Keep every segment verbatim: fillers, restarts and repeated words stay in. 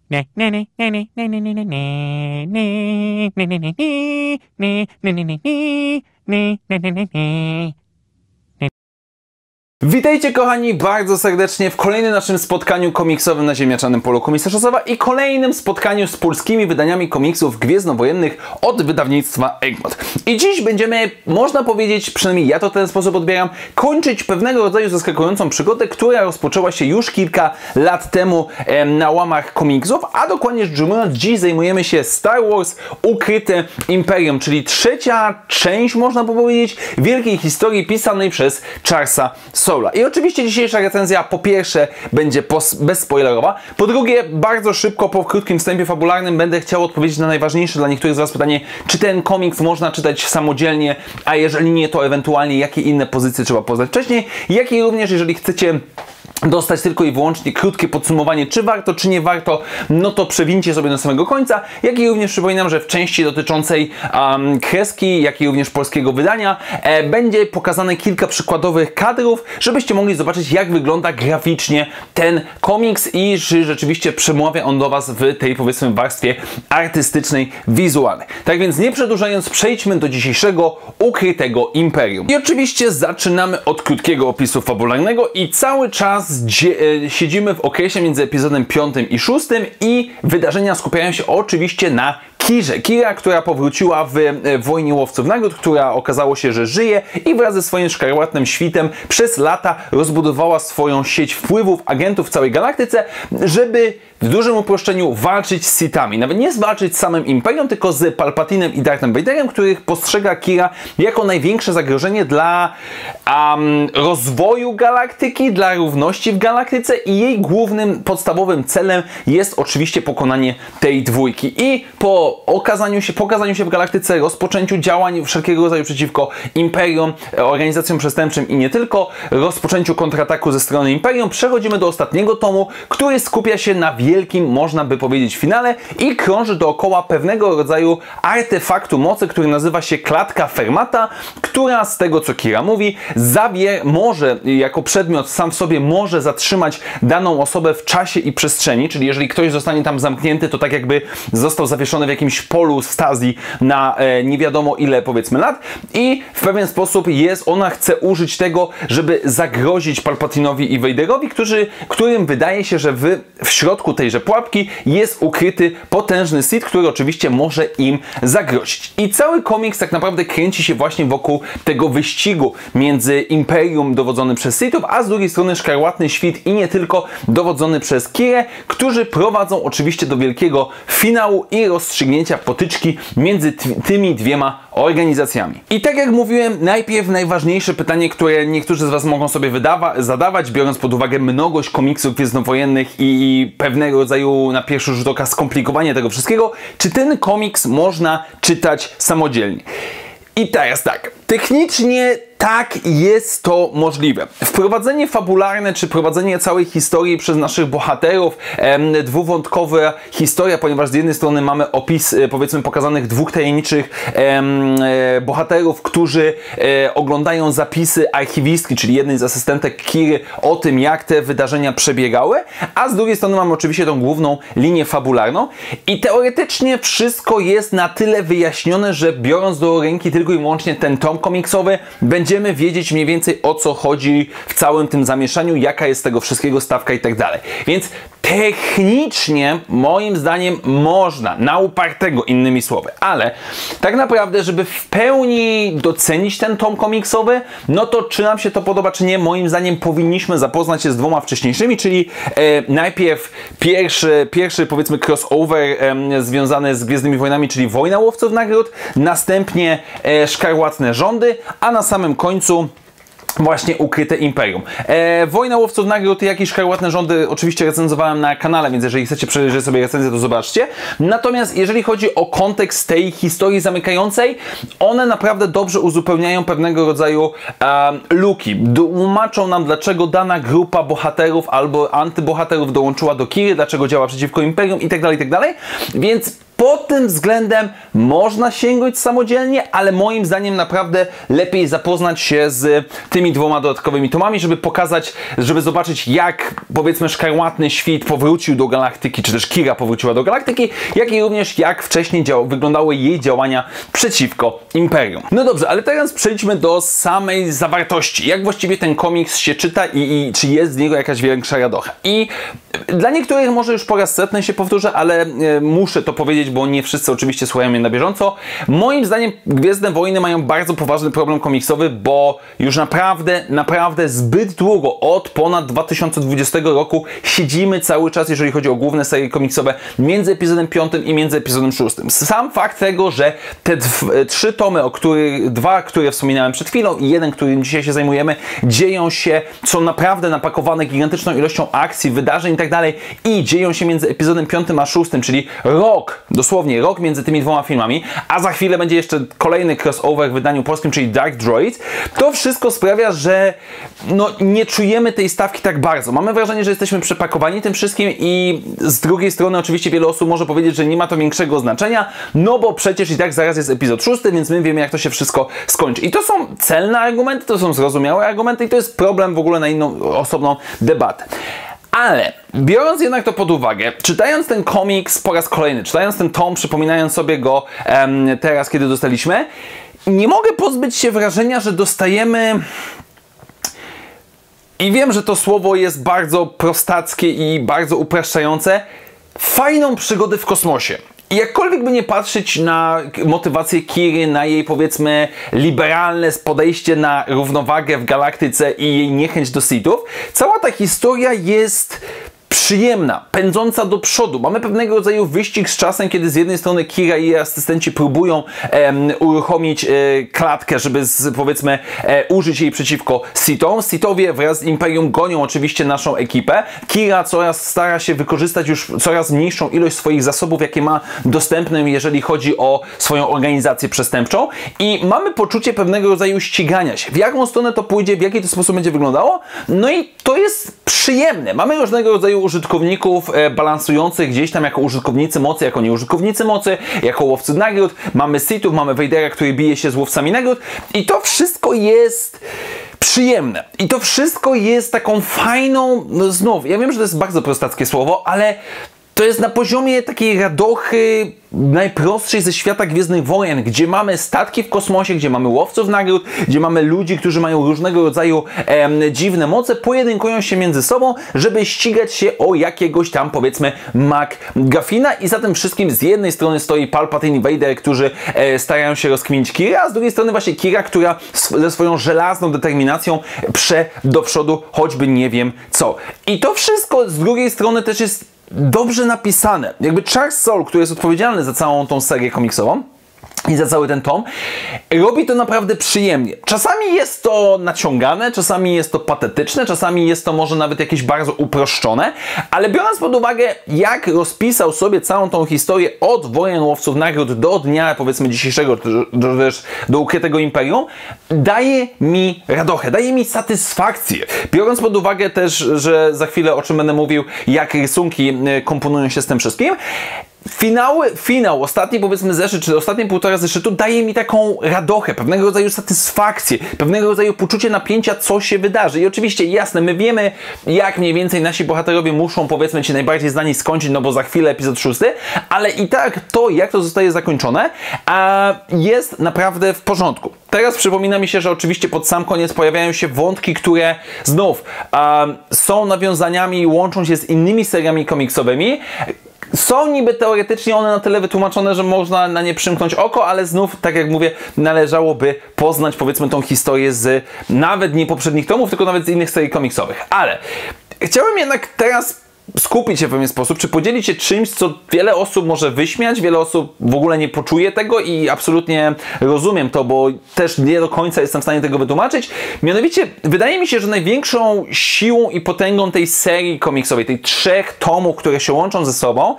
Witajcie kochani bardzo serdecznie w kolejnym naszym spotkaniu komiksowym na ziemniaczanym polu Komisarza Sowa i kolejnym spotkaniu z polskimi wydaniami komiksów gwiezdnowojennych od wydawnictwa Egmont. I dziś będziemy, można powiedzieć, przynajmniej ja to w ten sposób odbieram, kończyć pewnego rodzaju zaskakującą przygodę, która rozpoczęła się już kilka lat temu e, na łamach komiksów, a dokładnie rzecz ujmując, dziś zajmujemy się Star Wars Ukryte Imperium, czyli trzecia część, można powiedzieć, wielkiej historii pisanej przez Charlesa Soula. I oczywiście dzisiejsza recenzja po pierwsze będzie bezspoilerowa, po drugie bardzo szybko po krótkim wstępie fabularnym będę chciał odpowiedzieć na najważniejsze dla niektórych z Was pytanie, czy ten komiks można czytać samodzielnie, a jeżeli nie, to ewentualnie jakie inne pozycje trzeba poznać wcześniej, jak i również jeżeli chcecie dostać tylko i wyłącznie krótkie podsumowanie, czy warto, czy nie warto, no to przewincie sobie do samego końca. Jak i również przypominam, że w części dotyczącej um, kreski, jak i również polskiego wydania e, będzie pokazane kilka przykładowych kadrów, żebyście mogli zobaczyć, jak wygląda graficznie ten komiks i że rzeczywiście przemawia on do Was w tej, powiedzmy, warstwie artystycznej, wizualnej. Tak więc nie przedłużając, przejdźmy do dzisiejszego Ukrytego Imperium. I oczywiście zaczynamy od krótkiego opisu fabularnego i cały czas siedzimy w okresie między epizodem piątym i szóstym i wydarzenia skupiają się oczywiście na Kirze. Kira, która powróciła w Wojnie Łowców Nagród, która okazało się, że żyje i wraz ze swoim szkarłatnym świtem przez lata rozbudowała swoją sieć wpływów agentów w całej galaktyce, żeby w dużym uproszczeniu walczyć z Sithami. Nawet nie zwalczyć z samym Imperium, tylko z Palpatinem i Darthem Vaderem, których postrzega Kira jako największe zagrożenie dla um, rozwoju galaktyki, dla równości w galaktyce i jej głównym, podstawowym celem jest oczywiście pokonanie tej dwójki. I po okazaniu się, pokazaniu się w galaktyce, rozpoczęciu działań wszelkiego rodzaju przeciwko Imperium, organizacjom przestępczym i nie tylko, rozpoczęciu kontrataku ze strony Imperium, przechodzimy do ostatniego tomu, który skupia się na wielkim, można by powiedzieć, finale i krąży dookoła pewnego rodzaju artefaktu mocy, który nazywa się klatka Fermata, która z tego, co Kira mówi, zawier może, jako przedmiot sam w sobie może zatrzymać daną osobę w czasie i przestrzeni, czyli jeżeli ktoś zostanie tam zamknięty, to tak jakby został zawieszony w jakimś polu stazji na e, nie wiadomo ile, powiedzmy, lat i w pewien sposób jest, ona chce użyć tego, żeby zagrozić Palpatinowi i Vaderowi, którzy, którym wydaje się, że w, w środku tejże pułapki jest ukryty potężny Sith, który oczywiście może im zagrozić. I cały komiks tak naprawdę kręci się właśnie wokół tego wyścigu między Imperium dowodzonym przez Sithów, a z drugiej strony Szkarłatny Świt i nie tylko dowodzony przez Kirę, którzy prowadzą oczywiście do wielkiego finału i rozstrzygnięcia potyczki między tymi dwiema organizacjami. I tak jak mówiłem, najpierw najważniejsze pytanie, które niektórzy z Was mogą sobie zadawać, biorąc pod uwagę mnogość komiksów gwiezdnowojennych i, i pewnego rodzaju na pierwszy rzut oka skomplikowanie tego wszystkiego, czy ten komiks można czytać samodzielnie? I teraz tak, technicznie tak, jest to możliwe. Wprowadzenie fabularne, czy prowadzenie całej historii przez naszych bohaterów, em, dwuwątkowa historia, ponieważ z jednej strony mamy opis, e, powiedzmy, pokazanych dwóch tajemniczych em, e, bohaterów, którzy e, oglądają zapisy archiwistki, czyli jednej z asystentek Kiry, o tym, jak te wydarzenia przebiegały, a z drugiej strony mamy oczywiście tą główną linię fabularną i teoretycznie wszystko jest na tyle wyjaśnione, że biorąc do ręki tylko i wyłącznie ten tom komiksowy, będzie Będziemy wiedzieć mniej więcej, o co chodzi w całym tym zamieszaniu, jaka jest tego wszystkiego stawka i tak dalej. Więc technicznie, moim zdaniem, można, na upartego, innymi słowy, ale tak naprawdę, żeby w pełni docenić ten tom komiksowy, no to czy nam się to podoba, czy nie, moim zdaniem powinniśmy zapoznać się z dwoma wcześniejszymi, czyli e, najpierw pierwszy, pierwszy, powiedzmy, crossover e, związany z Gwiezdnymi Wojnami, czyli Wojna Łowców Nagród, następnie e, Szkarłatne Rządy, a na samym końcu właśnie Ukryte Imperium. E, Wojna Łowców Nagród, jak i Szkarłatne Rządy oczywiście recenzowałem na kanale, więc jeżeli chcecie przejrzeć sobie recenzję, to zobaczcie. Natomiast jeżeli chodzi o kontekst tej historii zamykającej, one naprawdę dobrze uzupełniają pewnego rodzaju e, luki. Tłumaczą nam, dlaczego dana grupa bohaterów albo antybohaterów dołączyła do Kiry, dlaczego działa przeciwko Imperium i tak dalej, i tak dalej. Więc Pod tym względem można sięgnąć samodzielnie, ale moim zdaniem naprawdę lepiej zapoznać się z tymi dwoma dodatkowymi tomami, żeby pokazać, żeby zobaczyć, jak powiedzmy Szkarłatny Świt powrócił do galaktyki, czy też Kira powróciła do galaktyki, jak i również jak wcześniej wyglądały jej działania przeciwko Imperium. No dobrze, ale teraz przejdźmy do samej zawartości. Jak właściwie ten komiks się czyta i, i czy jest z niego jakaś większa radocha. I dla niektórych może już po raz setny się powtórzę, ale e, muszę to powiedzieć, bo nie wszyscy oczywiście słuchają mnie na bieżąco. Moim zdaniem Gwiezdne Wojny mają bardzo poważny problem komiksowy, bo już naprawdę, naprawdę zbyt długo, od ponad dwa tysiące dwudziestego roku siedzimy cały czas, jeżeli chodzi o główne serie komiksowe, między epizodem piątym i między epizodem szóstym. Sam fakt tego, że te trzy tomy, o których, dwa, które wspominałem przed chwilą i jeden, którym dzisiaj się zajmujemy, dzieją się, są naprawdę napakowane gigantyczną ilością akcji, wydarzeń i tak dalej i dzieją się między epizodem piątym a szóstym, czyli rok, dosłownie rok między tymi dwoma filmami, a za chwilę będzie jeszcze kolejny crossover w wydaniu polskim, czyli Dark Droids. To wszystko sprawia, że no, nie czujemy tej stawki tak bardzo. Mamy wrażenie, że jesteśmy przepakowani tym wszystkim i z drugiej strony oczywiście wiele osób może powiedzieć, że nie ma to większego znaczenia, no bo przecież i tak zaraz jest epizod szósty, więc my wiemy, jak to się wszystko skończy. I to są celne argumenty, to są zrozumiałe argumenty i to jest problem w ogóle na inną, osobną debatę. Ale biorąc jednak to pod uwagę, czytając ten komiks po raz kolejny, czytając ten tom, przypominając sobie go em, teraz, kiedy dostaliśmy, nie mogę pozbyć się wrażenia, że dostajemy... I wiem, że to słowo jest bardzo prostackie i bardzo upraszczające. Fajną przygodę w kosmosie. I jakkolwiek by nie patrzeć na motywację Kiry, na jej powiedzmy liberalne podejście na równowagę w galaktyce i jej niechęć do Sithów, cała ta historia jest przyjemna, pędząca do przodu. Mamy pewnego rodzaju wyścig z czasem, kiedy z jednej strony Kira i jej asystenci próbują em, uruchomić e, klatkę, żeby z, powiedzmy e, użyć jej przeciwko Sithom. Sithowie wraz z Imperium gonią oczywiście naszą ekipę. Kira coraz stara się wykorzystać już coraz mniejszą ilość swoich zasobów, jakie ma dostępne, jeżeli chodzi o swoją organizację przestępczą. I mamy poczucie pewnego rodzaju ścigania się. W jaką stronę to pójdzie, w jaki to sposób będzie wyglądało? No i to jest przyjemne. Mamy różnego rodzaju użytkowników e, balansujących gdzieś tam jako użytkownicy mocy, jako nieużytkownicy mocy, jako łowcy nagród. Mamy Sithów, mamy Vadera, który bije się z łowcami nagród i to wszystko jest przyjemne. I to wszystko jest taką fajną, no znów, ja wiem, że to jest bardzo prostackie słowo, ale to jest na poziomie takiej radochy najprostszej ze świata Gwiezdnych Wojen, gdzie mamy statki w kosmosie, gdzie mamy łowców nagród, gdzie mamy ludzi, którzy mają różnego rodzaju em, dziwne moce, pojedynkują się między sobą, żeby ścigać się o jakiegoś tam, powiedzmy, MacGuffina i za tym wszystkim z jednej strony stoi Palpatine i Vader, którzy e, starają się rozkminić Kira, a z drugiej strony właśnie Kira, która ze swoją żelazną determinacją prze do przodu, choćby nie wiem co. I to wszystko z drugiej strony też jest dobrze napisane. Jakby Charles Soule, który jest odpowiedzialny za całą tą serię komiksową i za cały ten tom, robi to naprawdę przyjemnie. Czasami jest to naciągane, czasami jest to patetyczne, czasami jest to może nawet jakieś bardzo uproszczone, ale biorąc pod uwagę, jak rozpisał sobie całą tą historię od Wojen Łowców Nagród do dnia, powiedzmy, dzisiejszego, do, też do Ukrytego Imperium, daje mi radochę, daje mi satysfakcję. Biorąc pod uwagę też, że za chwilę, o czym będę mówił, jak rysunki komponują się z tym wszystkim, Finały, finał, ostatni powiedzmy zeszyt, czy ostatnie półtora zeszytu daje mi taką radochę, pewnego rodzaju satysfakcję, pewnego rodzaju poczucie napięcia, co się wydarzy. I oczywiście, jasne, my wiemy, jak mniej więcej nasi bohaterowie muszą, powiedzmy, ci najbardziej znani skończyć, no bo za chwilę epizod szósty, ale i tak to, jak to zostaje zakończone, a jest naprawdę w porządku. Teraz przypomina mi się, że oczywiście pod sam koniec pojawiają się wątki, które znów a, są nawiązaniami i łączą się z innymi seriami komiksowymi. Są niby teoretycznie one na tyle wytłumaczone, że można na nie przymknąć oko, ale znów, tak jak mówię, należałoby poznać, powiedzmy, tą historię z nawet nie poprzednich tomów, tylko nawet z innych serii komiksowych. Ale chciałem jednak teraz skupić się w pewien sposób, czy podzielić się czymś, co wiele osób może wyśmiać, wiele osób w ogóle nie poczuje tego i absolutnie rozumiem to, bo też nie do końca jestem w stanie tego wytłumaczyć. Mianowicie, wydaje mi się, że największą siłą i potęgą tej serii komiksowej, tej trzech tomów, które się łączą ze sobą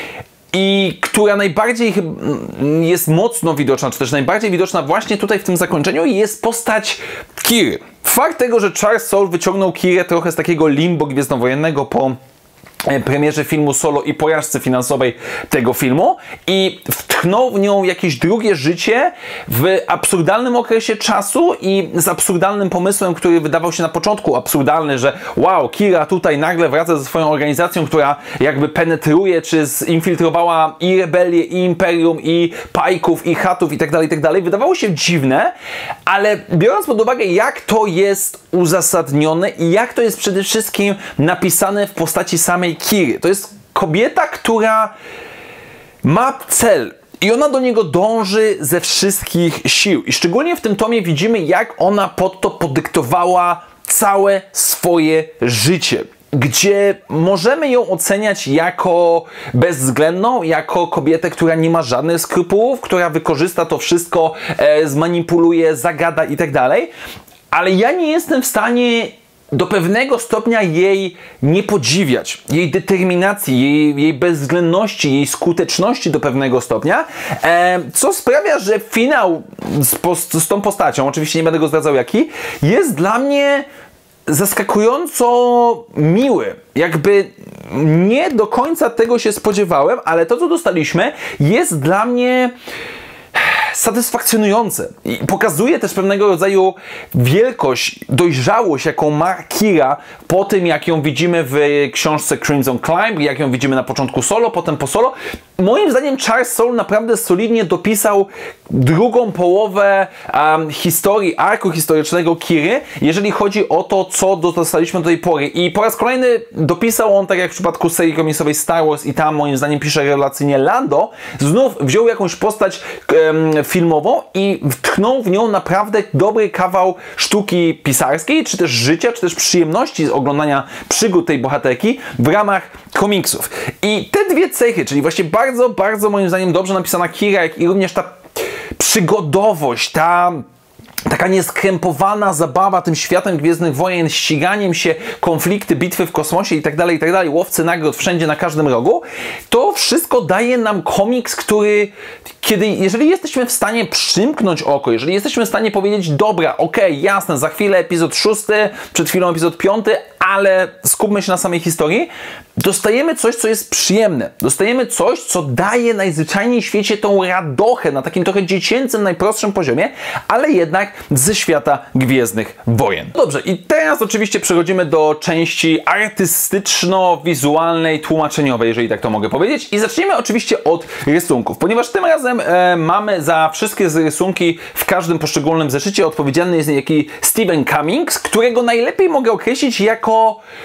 i która najbardziej jest mocno widoczna, czy też najbardziej widoczna właśnie tutaj w tym zakończeniu, jest postać Kiry. Fakt tego, że Charles Soule wyciągnął Kirę trochę z takiego limbo gwiezdnowojennego po premierze filmu Solo i porażce finansowej tego filmu i wtchnął w nią jakieś drugie życie w absurdalnym okresie czasu i z absurdalnym pomysłem, który wydawał się na początku absurdalny, że wow, Qi'ra tutaj nagle wraca ze swoją organizacją, która jakby penetruje, czy zinfiltrowała i rebelię, i imperium, i Pajków, i Huttów i tak dalej, i tak dalej. Wydawało się dziwne, ale biorąc pod uwagę, jak to jest uzasadnione i jak to jest przede wszystkim napisane w postaci samej Qi'ry. To jest kobieta, która ma cel i ona do niego dąży ze wszystkich sił. I szczególnie w tym tomie widzimy, jak ona pod to podyktowała całe swoje życie, gdzie możemy ją oceniać jako bezwzględną, jako kobietę, która nie ma żadnych skrupułów, która wykorzysta to wszystko, e, zmanipuluje, zagada i tak dalej. Ale ja nie jestem w stanie do pewnego stopnia jej nie podziwiać, jej determinacji, jej, jej bezwzględności, jej skuteczności do pewnego stopnia, e, co sprawia, że finał z, z tą postacią, oczywiście nie będę go zdradzał jaki, jest dla mnie zaskakująco miły. Jakby nie do końca tego się spodziewałem, ale to, co dostaliśmy, jest dla mnie satysfakcjonujące i pokazuje też pewnego rodzaju wielkość, dojrzałość, jaką ma Qi'ra po tym, jak ją widzimy w książce Crimson Climb, jak ją widzimy na początku Solo, potem po Solo. Moim zdaniem Charles Soule naprawdę solidnie dopisał drugą połowę um, historii, arku historycznego Qi'ry, jeżeli chodzi o to, co dostaliśmy do tej pory. I po raz kolejny dopisał on, tak jak w przypadku serii komiksowej Star Wars i tam moim zdaniem pisze rewelacyjnie Lando, znów wziął jakąś postać um, filmową i wtchnął w nią naprawdę dobry kawał sztuki pisarskiej, czy też życia, czy też przyjemności z oglądania przygód tej bohaterki w ramach komiksów. I te dwie cechy, czyli właśnie bardzo, bardzo moim zdaniem dobrze napisana Qi'ra, jak i również ta przygodowość, ta taka nieskrępowana zabawa tym światem Gwiezdnych Wojen, ściganiem się, konflikty, bitwy w kosmosie i tak dalej, i tak dalej, łowcy nagród wszędzie, na każdym rogu, to wszystko daje nam komiks, który, kiedy, jeżeli jesteśmy w stanie przymknąć oko, jeżeli jesteśmy w stanie powiedzieć, dobra, okej, okay, jasne, za chwilę epizod szósty, przed chwilą epizod piąty, ale skupmy się na samej historii, dostajemy coś, co jest przyjemne. Dostajemy coś, co daje najzwyczajniej w świecie tą radochę na takim trochę dziecięcym, najprostszym poziomie, ale jednak ze świata Gwiezdnych Wojen. Dobrze, i teraz oczywiście przechodzimy do części artystyczno-wizualnej, tłumaczeniowej, jeżeli tak to mogę powiedzieć. I zaczniemy oczywiście od rysunków, ponieważ tym razem e, mamy za wszystkie rysunki w każdym poszczególnym zeszycie odpowiedzialny jest niejaki Stephen Cummings, którego najlepiej mogę określić jako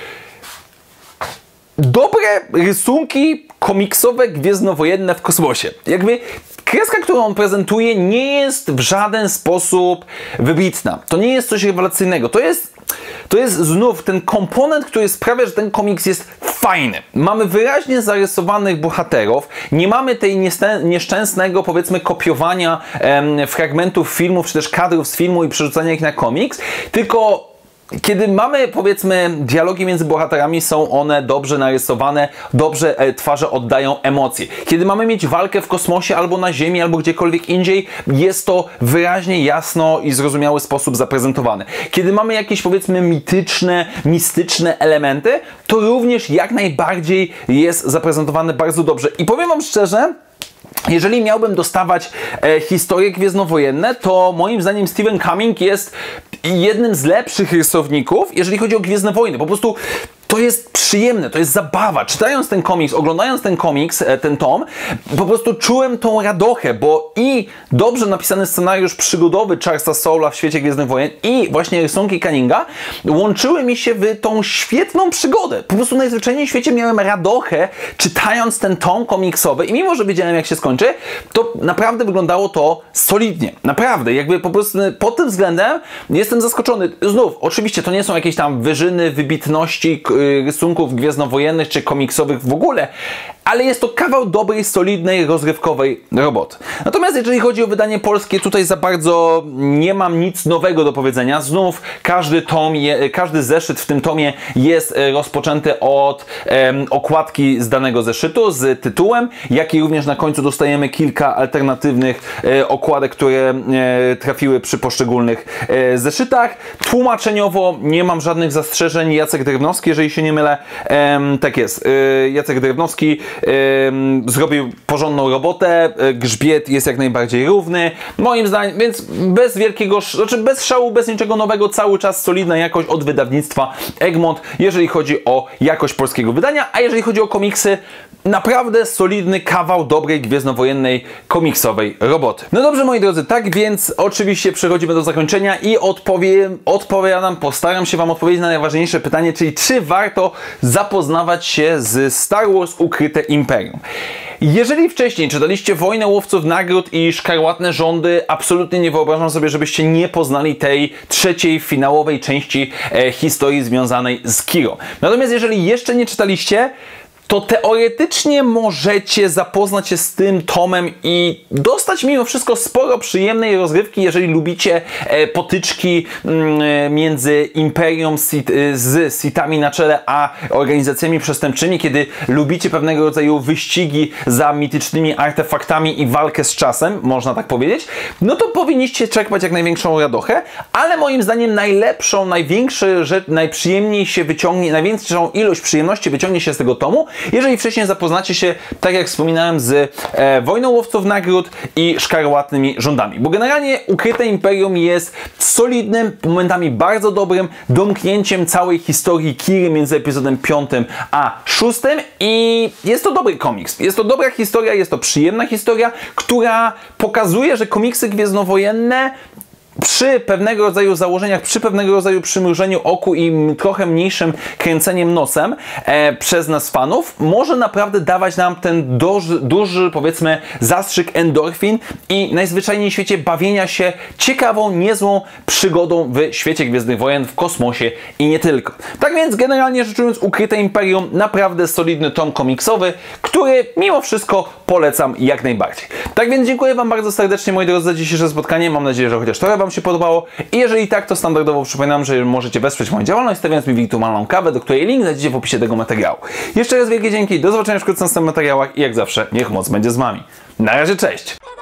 dobre rysunki komiksowe gwiezdnowojenne w kosmosie. Jakby kreska, którą on prezentuje, nie jest w żaden sposób wybitna. To nie jest coś rewelacyjnego. To jest, to jest znów ten komponent, który sprawia, że ten komiks jest fajny. Mamy wyraźnie zarysowanych bohaterów. Nie mamy tej nieszczęsnego, powiedzmy, kopiowania em, fragmentów filmów, czy też kadrów z filmu i przerzucania ich na komiks, tylko kiedy mamy, powiedzmy, dialogi między bohaterami, są one dobrze narysowane, dobrze e, twarze oddają emocje. Kiedy mamy mieć walkę w kosmosie, albo na Ziemi, albo gdziekolwiek indziej, jest to wyraźnie, jasno i zrozumiały sposób zaprezentowane. Kiedy mamy jakieś, powiedzmy, mityczne, mistyczne elementy, to również jak najbardziej jest zaprezentowane bardzo dobrze. I powiem wam szczerze, jeżeli miałbym dostawać e, historie gwiezdnowojenne, to moim zdaniem Stephen Cummings jest jednym z lepszych rysowników, jeżeli chodzi o Gwiezdne Wojny. Po prostu to jest przyjemne, to jest zabawa. Czytając ten komiks, oglądając ten komiks, ten tom, po prostu czułem tą radochę, bo i dobrze napisany scenariusz przygodowy Charlesa Soula w świecie Gwiezdnych Wojen i właśnie rysunki Cunninga łączyły mi się w tą świetną przygodę. Po prostu najzwyczajniej w świecie miałem radochę, czytając ten tom komiksowy i mimo, że wiedziałem, jak się skończy, to naprawdę wyglądało to solidnie. Naprawdę, jakby po prostu pod tym względem jestem zaskoczony. Znów, oczywiście to nie są jakieś tam wyżyny, wybitności rysunków gwiezdnowojennych czy komiksowych w ogóle, ale jest to kawał dobrej, solidnej, rozrywkowej roboty. Natomiast jeżeli chodzi o wydanie polskie, tutaj za bardzo nie mam nic nowego do powiedzenia. Znów każdy tom, je, każdy zeszyt w tym tomie jest rozpoczęty od em, okładki z danego zeszytu, z tytułem, jak i również na końcu dostajemy kilka alternatywnych e, okładek, które e, trafiły przy poszczególnych e, zeszytach. Tłumaczeniowo nie mam żadnych zastrzeżeń. Jacek Drewnowski, jeżeli jeżeli się nie mylę. Ehm, tak jest. Yy, Jacek Drewnowski yy, zrobił porządną robotę, yy, grzbiet jest jak najbardziej równy. Moim zdaniem, więc bez wielkiego, znaczy bez szału, bez niczego nowego, cały czas solidna jakość od wydawnictwa Egmont, jeżeli chodzi o jakość polskiego wydania, a jeżeli chodzi o komiksy, naprawdę solidny kawał dobrej gwiezdnowojennej komiksowej roboty. No dobrze, moi drodzy, tak więc oczywiście przechodzimy do zakończenia i odpowiem, odpowiadam, postaram się Wam odpowiedzieć na najważniejsze pytanie, czyli czy warto zapoznawać się z Star Wars Ukryte Imperium. Jeżeli wcześniej czytaliście Wojnę Łowców Nagród i Szkarłatne Rządy, absolutnie nie wyobrażam sobie, żebyście nie poznali tej trzeciej, finałowej części e, historii związanej z Kiro. Natomiast jeżeli jeszcze nie czytaliście, to teoretycznie możecie zapoznać się z tym tomem i dostać mimo wszystko sporo przyjemnej rozrywki, jeżeli lubicie e, potyczki mm, między Imperium Sith, z Sithami na czele, a organizacjami przestępczymi, kiedy lubicie pewnego rodzaju wyścigi za mitycznymi artefaktami i walkę z czasem, można tak powiedzieć, no to powinniście czerpać jak największą radochę, ale moim zdaniem najlepszą, największą rzecz, najprzyjemniej się wyciągnie, największą ilość przyjemności wyciągnie się z tego tomu, jeżeli wcześniej zapoznacie się, tak jak wspominałem, z e, Wojną Łowców Nagród i Szkarłatnymi Rządami. Bo generalnie Ukryte Imperium jest solidnym, momentami bardzo dobrym domknięciem całej historii Kiry między epizodem piątym a szóstym i jest to dobry komiks. Jest to dobra historia, jest to przyjemna historia, która pokazuje, że komiksy gwiezdnowojenne przy pewnego rodzaju założeniach, przy pewnego rodzaju przymrużeniu oku i trochę mniejszym kręceniem nosem e, przez nas fanów, może naprawdę dawać nam ten duży, duży, powiedzmy, zastrzyk endorfin i najzwyczajniej w świecie bawienia się ciekawą, niezłą przygodą w świecie Gwiezdnych Wojen, w kosmosie i nie tylko. Tak więc generalnie rzecz ujmując, Ukryte Imperium naprawdę solidny tom komiksowy, który mimo wszystko polecam jak najbardziej. Tak więc dziękuję Wam bardzo serdecznie, moi drodzy, za dzisiejsze spotkanie. Mam nadzieję, że chociaż trochę Wam się podobało i jeżeli tak, to standardowo przypominam, że możecie wesprzeć moją działalność, stawiając mi wirtualną kawę, do której link znajdziecie w opisie tego materiału. Jeszcze raz wielkie dzięki, do zobaczenia wkrótce w następnych materiałach i jak zawsze niech moc będzie z Wami. Na razie, cześć!